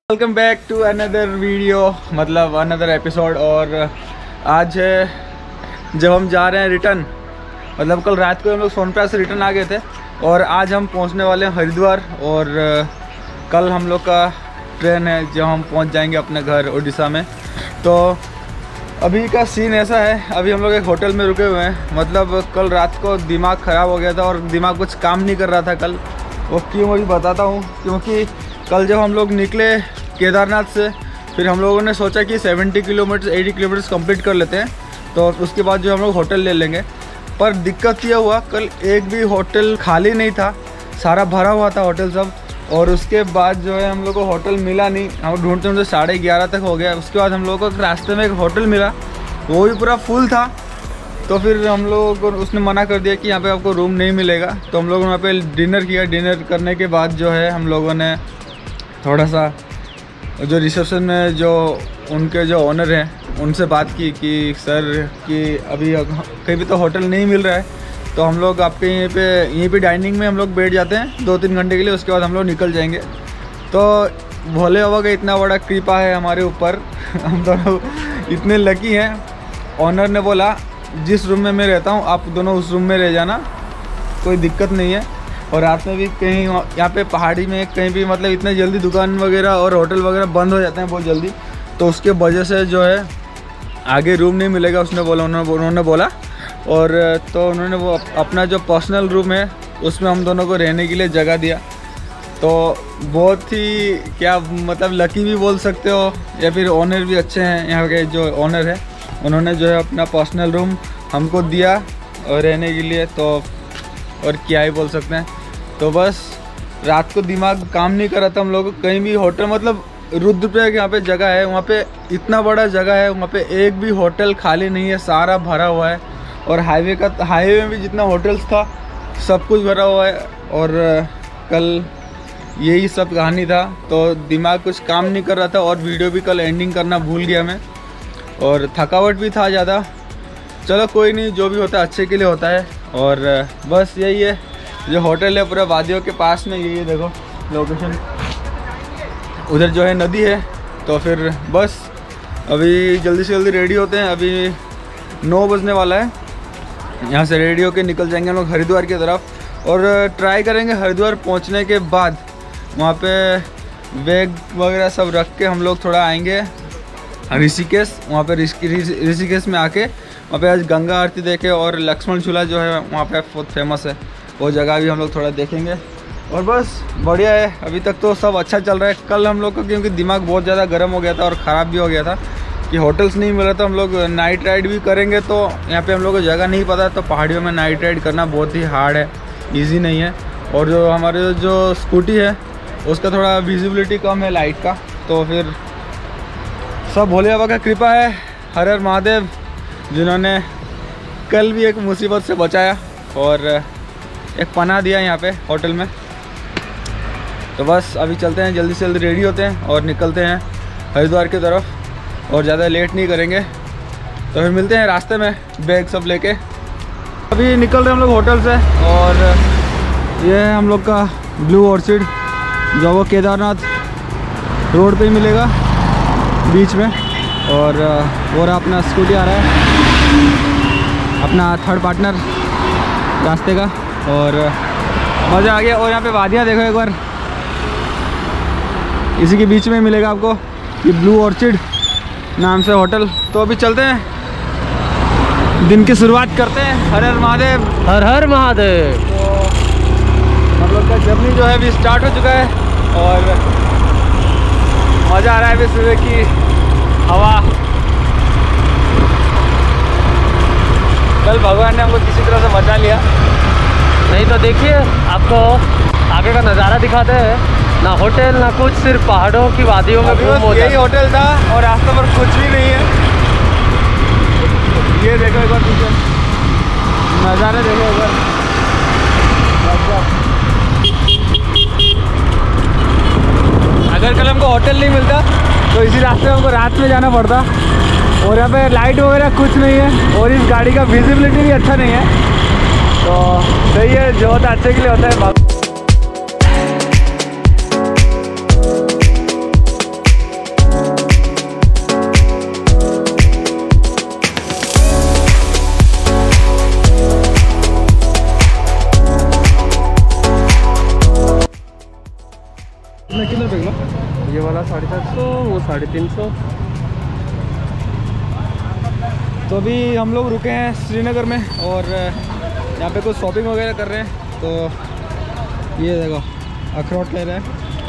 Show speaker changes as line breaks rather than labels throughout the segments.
Welcome back to another video, मतलब another episode. और आज जब हम जा रहे हैं रिटर्न, मतलब कल रात को हम लोग सोनप्रयाग से रिटर्न आ गए थे और आज हम पहुंचने वाले हैं हरिद्वार। और कल हम लोग का ट्रेन है जब हम पहुंच जाएंगे अपने घर उड़ीसा में। तो अभी का सीन ऐसा है, अभी हम लोग एक होटल में रुके हुए हैं। मतलब कल रात को दिमाग ख़राब हो गया था और दिमाग कुछ काम नहीं कर रहा था कल। वो क्यों अभी बताता हूँ। क्योंकि कल जब हम लोग निकले केदारनाथ से, फिर हम लोगों ने सोचा कि 70 किलोमीटर 80 किलोमीटर कंप्लीट कर लेते हैं, तो उसके बाद जो हम लोग होटल ले लेंगे। पर दिक्कत ये हुआ, कल एक भी होटल खाली नहीं था, सारा भरा हुआ था होटल सब। और उसके बाद जो है हम लोग को होटल मिला नहीं, हम ढूंढते ढूंढते 11:30 तक हो गया। उसके बाद हम लोग को रास्ते में एक होटल मिला, वो भी पूरा फुल था। तो फिर हम लोगों को उसने मना कर दिया कि यहाँ पे आपको रूम नहीं मिलेगा। तो हम लोग वहाँ पे डिनर किया। डिनर करने के बाद जो है हम लोगों ने थोड़ा सा जो रिसेप्शन में जो उनके जो ओनर हैं उनसे बात की कि सर कि अभी कहीं भी तो होटल नहीं मिल रहा है, तो हम लोग आपके यहीं पे डाइनिंग में हम लोग बैठ जाते हैं 2-3 घंटे के लिए, उसके बाद हम लोग निकल जाएंगे। तो भोले बाबा का इतना बड़ा कृपा है हमारे ऊपर हम दोनों इतने लकी हैं। ओनर ने बोला जिस रूम में मैं रहता हूँ आप दोनों उस रूम में रह जाना, कोई दिक्कत नहीं है। और रात में भी कहीं यहाँ पे पहाड़ी में कहीं भी मतलब इतने जल्दी दुकान वगैरह और होटल वगैरह बंद हो जाते हैं बहुत जल्दी, तो उसके वजह से जो है आगे रूम नहीं मिलेगा उसने बोला, उन्होंने बोला। और तो उन्होंने वो अपना जो पर्सनल रूम है उसमें हम दोनों को रहने के लिए जगह दिया। तो बहुत ही क्या मतलब लकी भी बोल सकते हो, या फिर ओनर भी अच्छे हैं यहाँ के जो ओनर है, उन्होंने जो है अपना पर्सनल रूम हमको दिया और रहने के लिए। तो और क्या ही बोल सकते हैं। तो बस रात को दिमाग काम नहीं कर रहा था हम लोग को। कहीं भी होटल मतलब रुद्रप्रयाग यहाँ पे जगह है, वहाँ पे इतना बड़ा जगह है, वहाँ पे एक भी होटल खाली नहीं है, सारा भरा हुआ है। और हाईवे में भी जितना होटल्स था सब कुछ भरा हुआ है। और कल यही सब कहानी था, तो दिमाग कुछ काम नहीं कर रहा था। और वीडियो भी कल एंडिंग करना भूल गया मैं, और थकावट भी था ज़्यादा। चलो कोई नहीं, जो भी होता है अच्छे के लिए होता है। और बस यही है, जो होटल है पूरा वादियों के पास में, यही है देखो लोकेशन। उधर जो है नदी है। तो फिर बस अभी जल्दी से जल्दी रेडी होते हैं। अभी 9 बजने वाला है, यहाँ से रेडी होके निकल जाएंगे हम लोग हरिद्वार की तरफ। और ट्राई करेंगे हरिद्वार पहुँचने के बाद वहाँ पे बैग वगैरह सब रख के हम लोग थोड़ा आएंगे ऋषिकेश। वहाँ पे ऋषिकेश में आके वहाँ पे आज गंगा आरती देखे, और लक्ष्मण झूला जो है वहाँ पे बहुत फेमस है, वो जगह भी हम लोग थोड़ा देखेंगे। और बस बढ़िया है, अभी तक तो सब अच्छा चल रहा है। कल हम लोग का क्योंकि दिमाग बहुत ज़्यादा गर्म हो गया था और ख़राब भी हो गया था कि होटल्स नहीं मिल रहा था। हम लोग नाइट राइड भी करेंगे, तो यहाँ पे हम लोग को जगह नहीं पता, तो पहाड़ियों में नाइट राइड करना बहुत ही हार्ड है, ईजी नहीं है। और जो हमारे जो स्कूटी है उसका थोड़ा विजिबिलिटी कम है लाइट का। तो फिर सब भोले बाबा का कृपा है, हर हर महादेव, जिन्होंने कल भी एक मुसीबत से बचाया और एक पनाह दिया यहाँ पे होटल में। तो बस अभी चलते हैं, जल्दी से जल्दी रेडी होते हैं और निकलते हैं हरिद्वार की तरफ, और ज़्यादा लेट नहीं करेंगे। तो फिर मिलते हैं रास्ते में बैग सब लेके। अभी निकल रहे हम लोग होटल से, और ये है हम लोग का ब्लू ऑर्चिड, जो वो केदारनाथ रोड पे ही मिलेगा बीच में। और वो रहा अपना स्कूटी आ रहा है, अपना थर्ड पार्टनर रास्ते का। और मज़ा आ गया। और यहाँ पे वादियाँ देखो एक बार, इसी के बीच में मिलेगा आपको ये ब्लू ऑर्चिड नाम से होटल। तो अभी चलते हैं, दिन की शुरुआत करते हैं। हर हर महादेव,
हर हर महादेव।
तो हम लोग का जर्नी जो है अभी स्टार्ट हो चुका है, और मज़ा आ रहा है अभी सुबह की हवा। कल भगवान ने हमको किसी तरह से बचा लिया,
नहीं तो देखिए आपको आगे का नज़ारा दिखाते हैं, ना होटल ना कुछ, सिर्फ पहाड़ों की वादियों में घूम हो।
यही होटल था और रास्ते पर कुछ भी नहीं है। ये देखो एक बार पीछे नज़ारे देखो एक बार। अगर कल हमको होटल नहीं मिलता तो इसी रास्ते में हमको रात में जाना पड़ता। और यहाँ पे लाइट वगैरह कुछ नहीं है, और इस गाड़ी का विजिबिलिटी भी अच्छा नहीं है। तो सही है, जो होता है अच्छे के लिए होता है। इसमें कितने रुपये किलो?
ये वाला 450, वो 350।
तो अभी हम लोग रुके हैं श्रीनगर में और यहाँ पे कुछ शॉपिंग वगैरह कर रहे हैं। तो ये देखो अखरोट ले रहे हैं।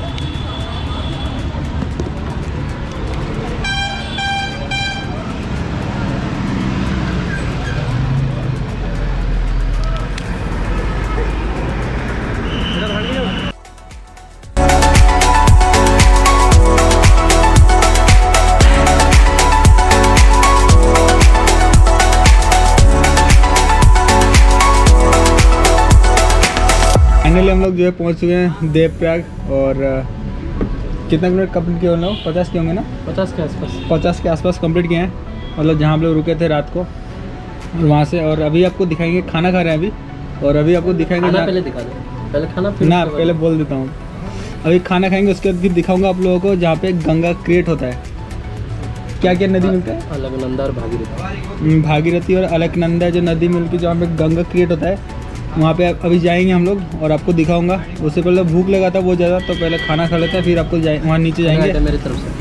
फाइनली हम लोग जो है पहुँच चुके हैं देवप्रयाग। और कितना मिनट कंप्लीट किए हम लोग? 50 के होंगे ना?
50 के आसपास।
50 के आसपास कंप्लीट किए हैं, मतलब जहाँ हम लोग रुके थे रात को और वहाँ से। और अभी आपको दिखाएंगे, खाना खा रहे हैं अभी। और अभी आपको दिखाएंगे
खाना पहले दिखा दो, पहले खाना फिर
ना, पहले बोल देता हूँ। अभी खाना खाएंगे, उसके बाद फिर दिखाऊंगा आप लोगों को जहाँ पे गंगा क्रिएट होता है। क्या क्या नदी मिलता है?
अलकनंदा और भागीरथी।
भागीरथी और अलकनंदा जो नदी मिलकर जहाँ पे गंगा क्रिएट होता है, वहाँ पे अभी जाएंगे हम लोग और आपको दिखाऊंगा। उससे पहले भूख लगा था बहुत ज़्यादा, तो पहले खाना खा लेते हैं, फिर आपको वहाँ नीचे जाएंगे
मेरी तरफ से।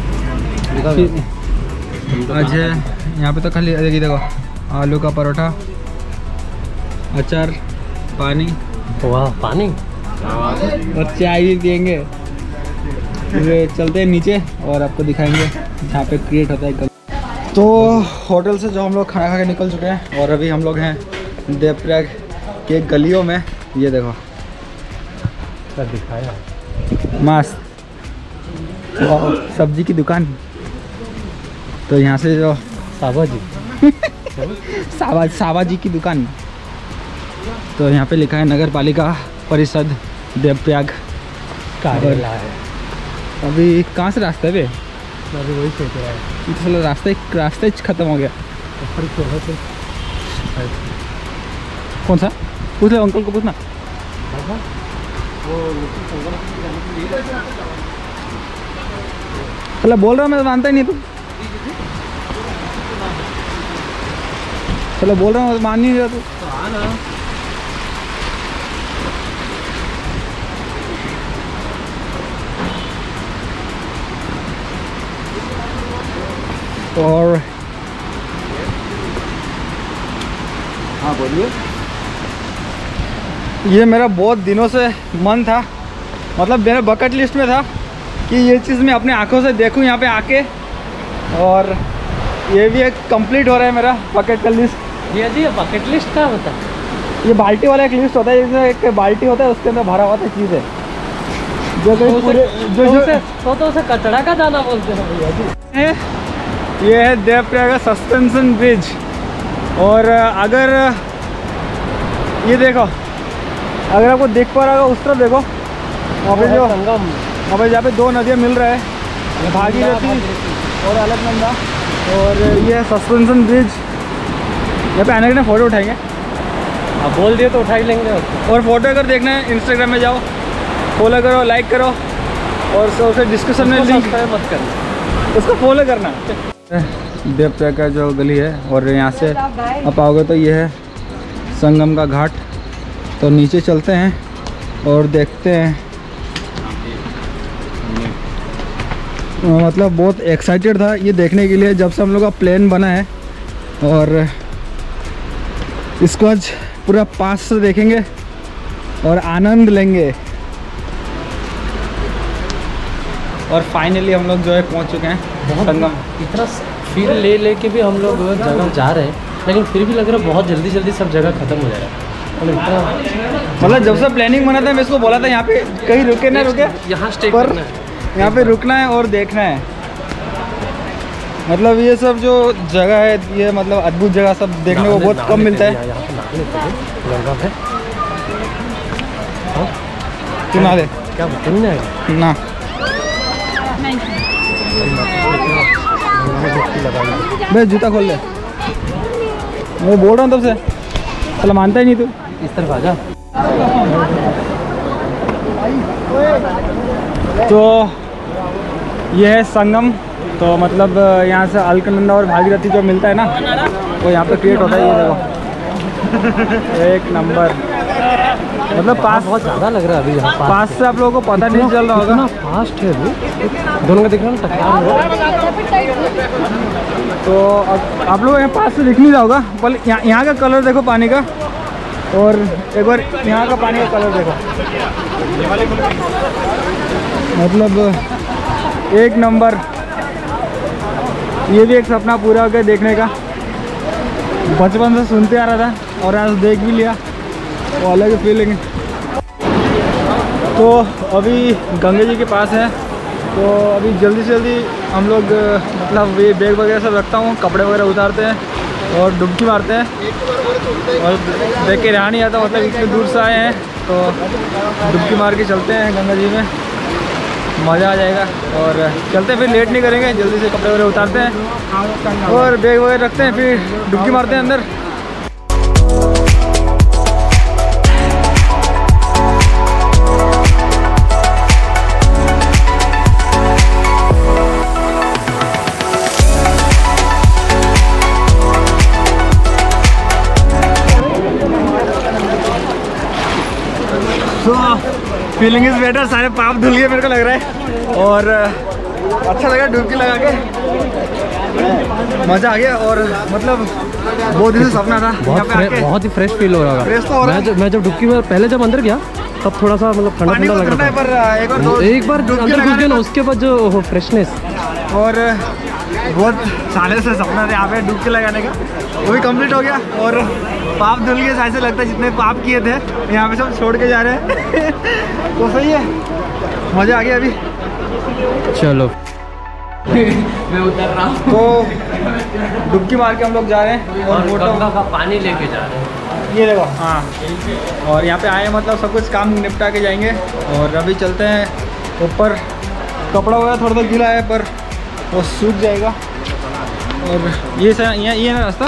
आज है यहाँ पे तो खाली देखो आलू का परोठा, अचार, पानी।
वाह, पानी
और चाय भी पियेंगे। फिर चलते हैं नीचे और आपको दिखाएंगे जहाँ पे क्रिएट होता है। तो होटल से जो हम लोग खाना खा के निकल चुके हैं और अभी हम लोग हैं देवप्रयाग के गलियों में। ये देखो
क्या दिखाया,
मस्त सब्जी की दुकान। तो यहाँ से जो
साबा जी
साबा जी की दुकान। तो यहाँ पे लिखा है नगर पालिका परिषद देवप्रयाग
कार्यालय है।
अभी कहाँ से रास्ता है बे?
मैं भी वही सोच रहा है,
तो रास्ते खत्म हो गया। कौन सा? पूछ लो अंकल को, पूछना। चलो बोल रहा हूँ, मैं मानता ही नहीं। तू चलो बोल रहा हूँ, मान नहीं रहा तू। और हाँ बोलिए। ये मेरा बहुत दिनों से मन था, मतलब मेरे बकेट लिस्ट में था कि ये चीज़ मैं अपने आंखों से देखूं यहाँ पे आके। और ये भी एक कंप्लीट हो रहा है मेरा बकेट का लिस्ट।
ये जी बकेट लिस्ट क्या होता है?
ये बाल्टी वाला एक लिस्ट होता है, जिसमें एक बाल्टी होता है, उसके अंदर भरा हुआ था चीज़ें जो पूरे
तो उसे कचरा का दाना बोलते हैं भैया जी।
ये है देवप्रयाग सस्पेंशन ब्रिज। और अगर ये देखो, अगर आपको देख पा रहा होगा उस तरफ देखो, वहाँ पे जो
संगम,
वहाँ पे जहाँ पे दो नदियाँ मिल रहा है, भागीरथी और अलकनंदा। और ये सस्पेंशन ब्रिज, यहाँ पे आने के लिए फ़ोटो उठाएंगे।
आप बोल दिए तो उठा ही लेंगे।
और फोटो अगर देखना है इंस्टाग्राम में जाओ, फॉलो करो, लाइक करो और उससे डिस्क्रिप्शन में लिंक
मत करना,
उसको फॉलो करना। देवप्रयाग का जो गली है और यहाँ से आप आओगे तो ये है संगम का घाट। तो नीचे चलते हैं और देखते हैं। मतलब बहुत एक्साइटेड था ये देखने के लिए जब से हम लोग का प्लान बना है। और इसको आज पूरा पास से देखेंगे और आनंद लेंगे। और फाइनली हम लोग जो है पहुंच चुके हैं संगम।
इतना फील ले के भी हम लोग जगह जा रहे हैं, लेकिन फिर भी लग रहा है बहुत जल्दी सब जगह खत्म हो जाएगा।
मतलब जब से प्लानिंग बना था मैं इसको बोला था यहाँ पे कहीं रुके ना रुके,
यहाँ स्टे
पर
करना है,
यहाँ पे रुकना है और देखना है। मतलब ये सब जो जगह है, ये मतलब अद्भुत जगह सब देखने को बहुत कम मिलता है। क्यों ना ले?
क्या बताऊँ
ना बस जूता खोल ले, मैं बोल रहा हूँ तब से। चलो मानता ही नहीं तू।
इस तरफ आ जा।
तो ये है संगम। तो मतलब यहाँ से अलकनंदा और भागीरथी जो मिलता है ना, वो यहाँ पे क्रिएट होता है। ये देखो एक नंबर। मतलब पास
बहुत ज़्यादा लग रहा है अभी यहाँ
पास से आप लोगों को पता नहीं चल रहा होगा।
फास्ट है अभी, दोनों का दिख रहा है टकराव हो रहा।
तो अब आप लोग यहाँ पास से दिख नहीं रहा होगा, पर यहाँ का कलर देखो पानी का, और एक बार यहाँ का पानी का कलर देखो, मतलब एक नंबर। ये भी एक सपना पूरा हो गया देखने का, बचपन से सुनते आ रहा था और आज देख भी लिया, वो अलग फीलिंग। तो अभी गंगा जी के पास है, तो अभी जल्दी से जल्दी हम लोग मतलब ये बैग वगैरह सब रखता हूँ, कपड़े वगैरह उतारते हैं और डुबकी मारते हैं। और देख के रहा नहीं आता, मतलब इतने दूर से आए हैं तो डुबकी मार के चलते हैं गंगा जी में, मज़ा आ जाएगा। और चलते हैं, फिर लेट नहीं करेंगे, जल्दी से कपड़े वगैरह उतारते हैं और बैग वगैरह रखते हैं, फिर डुबकी मारते हैं अंदर। तो फीलिंग इज बेटर, सारे पाप धुल गए मेरे को लग रहा है, और अच्छा लगा डुबकी लगा के, मज़ा आ गया। और मतलब बहुत दिन से सपना था,
बहुत ही फ्रेश फील हो रहा है। मैं जब डुबकी में पहले जब अंदर गया तब थोड़ा सा मतलब ठंडा ठंडा लग रहा था, पर एक बार अंदर घुस गया ना, उसके बाद जो फ्रेशनेस, और
बहुत सालों से सपना था यहाँ पे डुबकी लगाने का, वो भी कंप्लीट हो गया। और पाप धुल गए, ऐसे लगता है जितने पाप किए थे यहाँ पे सब छोड़ के जा रहे हैं। तो सही है, मज़ा आ गया अभी।
चलो
मैं उतर रहा हूँ। तो डुबकी मार के हम लोग जा रहे हैं और
गंगा का पानी लेके जा रहे हैं,
ये देखो। हाँ, और यहाँ पे आए मतलब सब कुछ काम निपटा के जाएंगे। और अभी चलते हैं ऊपर, कपड़ा वगैरह थोड़ा सा गीला है पर वो सूख जाएगा। और ये ना रास्ता,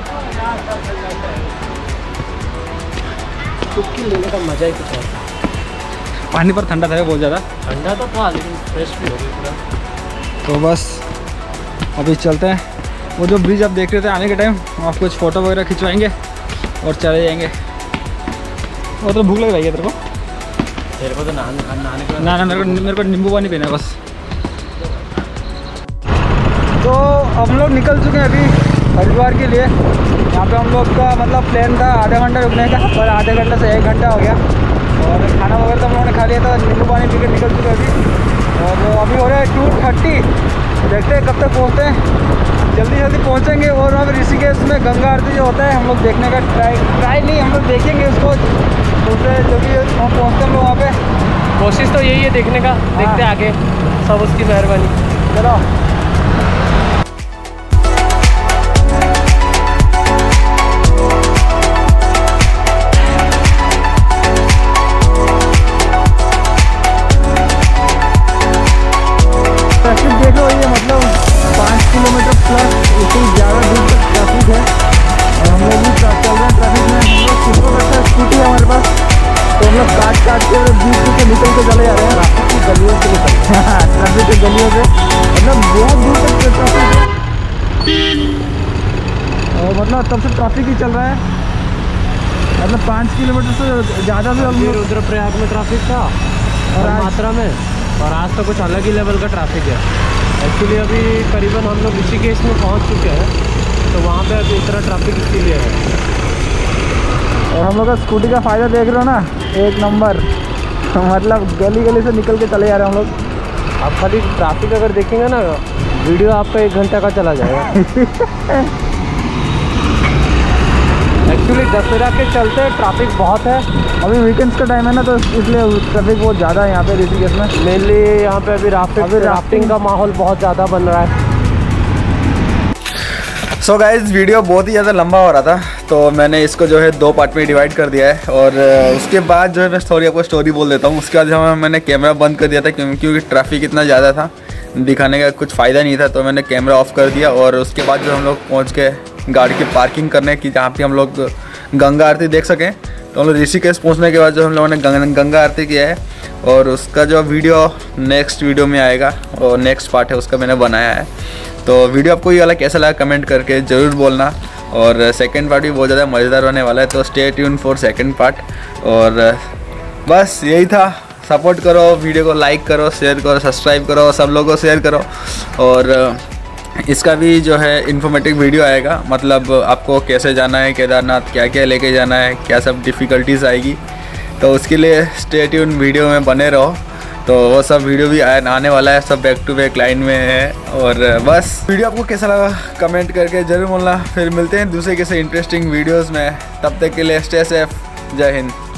डुबकी लेने का मजा ही कुछ और था।
पानी पर ठंडा था बहुत ज़्यादा,
ठंडा तो था लेकिन फ्रेश भी हो गया पूरा।
तो बस अभी चलते हैं, वो जो ब्रिज आप देख रहे थे आने के टाइम, आप कुछ फ़ोटो वगैरह खिंचवाएंगे और चले जाएंगे। वो तो भूख लग रही है तेरे को?
तेरे को तो नहाने को
ना मेरे को नींबू पानी पीना है बस। तो हम लोग निकल चुके हैं अभी हरिद्वार के लिए। यहाँ पे हम लोग का मतलब प्लान था आधा घंटा रुकने का, पर आधे घंटे से 1 घंटा हो गया। और खाना वगैरह तो हम लोगों ने खा लिया था, नींबू पानी पी के निकल चुके अभी। और अभी हो रहा है 2:30, देखते हैं कब तक पहुँचते हैं। जल्दी जल्दी पहुँचेंगे और वहाँ पर ऋषिकेश में गंगा आरती जो होता है हम लोग देखने का ट्राई नहीं, हम लोग देखेंगे उसको। दूसरे जल्दी हम पहुँचते हैं वहाँ पर।
कोशिश तो यही है देखने का, देखते आगे, सब उसकी मेहरबानी।
चलो देखो, ये मतलब 5 किलोमीटर प्लस, उससे ज़्यादा दूर तक ट्रैफिक है। और हम लोग भी चल रहे हैं ट्रैफिक में। हम लोग किसको करता है, स्कूटी है हमारे पास, तो हम लोग काट के बीच से निकल के चले जा रहे हैं ट्रैफिक की गलियों से। ट्रैफिक की गलियों से मतलब बहुत दूर तक ट्रैफिक है, और मतलब तब से ट्रैफिक ही चल रहा है। मतलब 5 किलोमीटर से ज़्यादा से हम
रुद्रप्रयाग में ट्रैफिक था और मात्रा में, और आज तो कुछ अलग ही लेवल का ट्रैफिक है। एक्चुअली अभी करीबन हम लोग ऋषिकेश में पहुंच चुके हैं, तो वहाँ पे अभी इतना ट्रैफिक इसीलिए है।
और हम लोग का स्कूटी का फ़ायदा देख रहे हो ना, 1 नंबर। मतलब गली गली से निकल के चले जा रहे हैं हम लोग।
आप खाली ट्रैफिक अगर देखेंगे ना, वीडियो आपका 1 घंटा का चला जाएगा। एक्चुअली दशहरा के चलते ट्रैफिक बहुत है,
अभी वीकेंड्स का टाइम है ना, तो इसलिए ट्रैफिक बहुत ज़्यादा है यहाँ पे ऋषिकेश में।
मेनली यहाँ पे अभी राफ्टिंग का माहौल बहुत ज़्यादा बन रहा है।
सो गाइस, वीडियो बहुत ही ज़्यादा लंबा हो रहा था, तो मैंने इसको जो है 2 पार्ट में डिवाइड कर दिया है। और उसके बाद जो है मैं आपको स्टोरी बोल देता हूँ। उसके बाद जो मैंने कैमरा बंद कर दिया था, क्योंकि ट्रैफिक इतना ज़्यादा था, दिखाने का कुछ फ़ायदा नहीं था, तो मैंने कैमरा ऑफ कर दिया। और उसके बाद जो हम लोग पहुँच के गाड़ी की पार्किंग करने की, जहाँ पे हम लोग गंगा आरती देख सकें, तो हम लोग ऋषिकेश पहुँचने के बाद जो हम लोगों ने गंगा आरती किया है, और उसका जो वीडियो नेक्स्ट वीडियो में आएगा, और नेक्स्ट पार्ट है उसका मैंने बनाया है। तो वीडियो आपको ये वाला कैसा लगा कमेंट करके ज़रूर बोलना। और सेकंड पार्ट भी बहुत ज़्यादा मज़ेदार होने वाला है, तो stay tune for second part. और बस यही था, सपोर्ट करो, वीडियो को लाइक करो, शेयर करो, सब्सक्राइब करो, सब लोगों को शेयर करो। और इसका भी जो है इन्फॉर्मेटिव वीडियो आएगा, मतलब आपको कैसे जाना है केदारनाथ, क्या क्या लेके जाना है, क्या सब डिफ़िकल्टीज़ आएगी, तो उसके लिए स्टे ट्यून वीडियो में बने रहो। तो वो सब वीडियो भी आने वाला है, सब बैक टू बैक लाइन में है। और बस वीडियो आपको कैसा लगा कमेंट करके ज़रूर बोलना। फिर मिलते हैं दूसरे किसी इंटरेस्टिंग वीडियोस में, तब तक के लिए स्टे सेफ, जय हिंद।